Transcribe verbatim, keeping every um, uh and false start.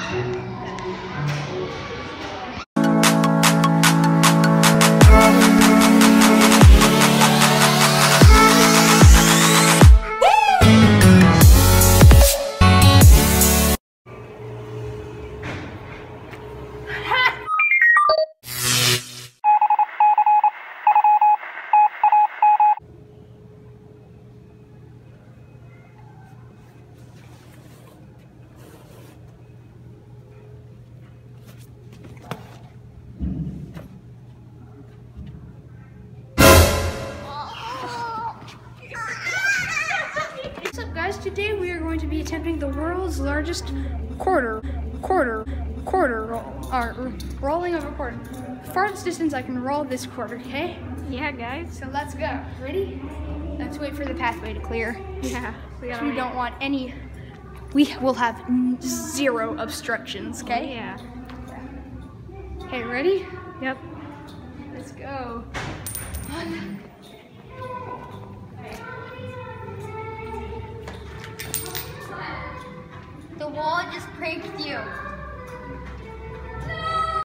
Guys, today we are going to be attempting the world's largest quarter, quarter, quarter, roll, or rolling of a quarter. Farthest distance I can roll this quarter, okay? Yeah, guys. So let's go. Ready? Let's wait for the pathway to clear. Yeah. We, we don't want any, we will have zero obstructions, okay? Yeah. Okay, ready? Yep. Let's go. One. The wall just pranked you.